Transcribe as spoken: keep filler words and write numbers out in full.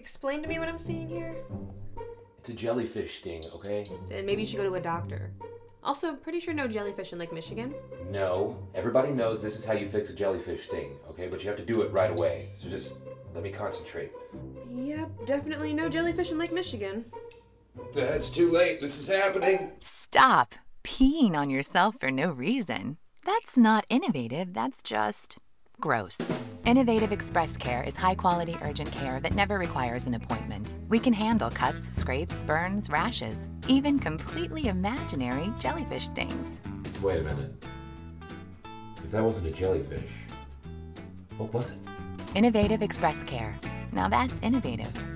explain to me what I'm seeing here? It's a jellyfish sting, okay? Then maybe you should go to a doctor. Also, pretty sure no jellyfish in Lake Michigan. No. Everybody knows this is how you fix a jellyfish sting, okay? But you have to do it right away. So just let me concentrate. Yep, definitely no jellyfish in Lake Michigan. It's too late. This is happening. Stop peeing on yourself for no reason. That's not innovative, that's just gross. Innovative Express Care is high-quality urgent care that never requires an appointment. We can handle cuts, scrapes, burns, rashes, even completely imaginary jellyfish stings. Wait a minute. If that wasn't a jellyfish, what was it? Innovative Express Care. Now that's innovative.